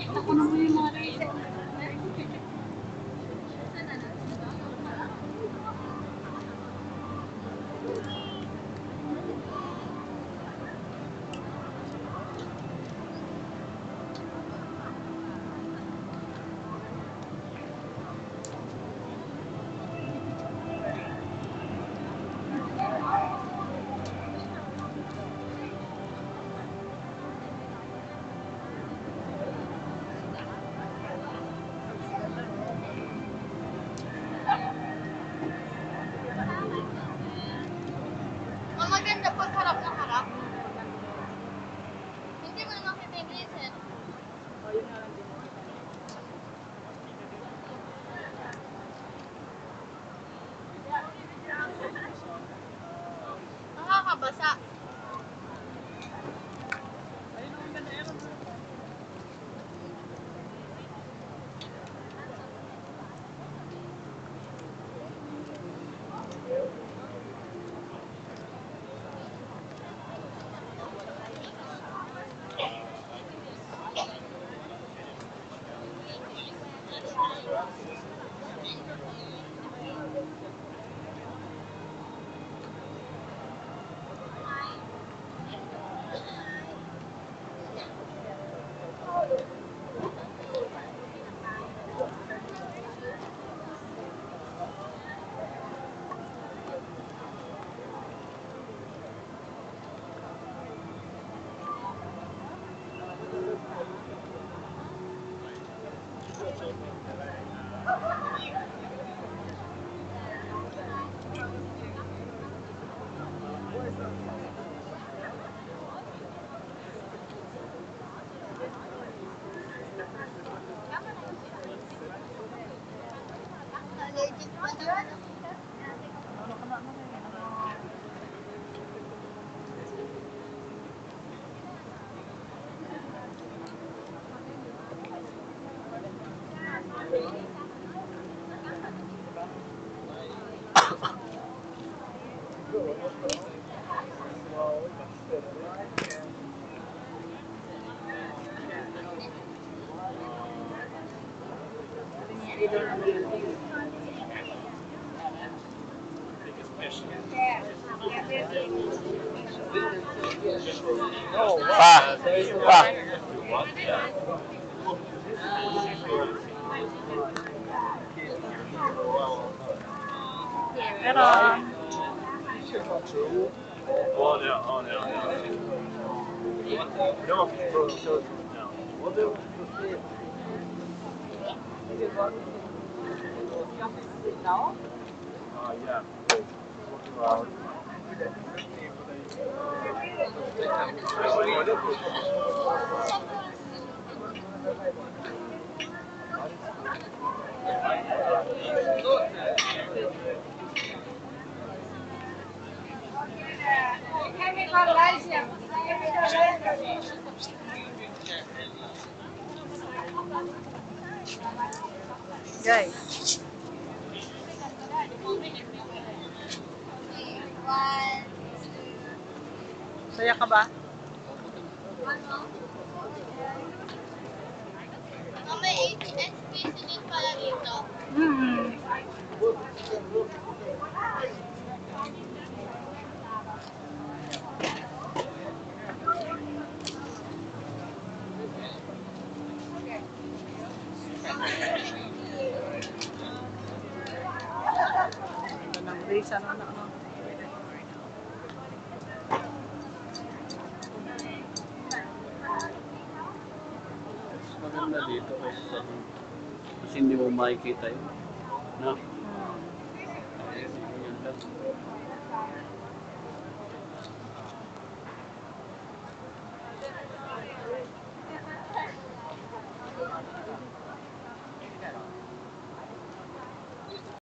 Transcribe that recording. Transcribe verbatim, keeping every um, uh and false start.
Ako naman yung mga rin. Ang maganda pag harap na harap. Hindi mo naman kita yung reason. O, yun nga lang din. Nakakabasa. Ayun ang ganda yan. Allergic pa naman ako. Ano ka na naman eh. Idol na Pa! Pa! pero Oh no, oh no, no. No, bro, so, no. We'll do it. Uh, yeah. Uh, guys, One, saya ka ba? ano? Oh, may H S P C din pala dito. Hmm. Ito ng race, ano na, ano. Mas maganda dito kasi sa kasi hindi mo makikita yun. No? Hmm. Ayun, yun lang.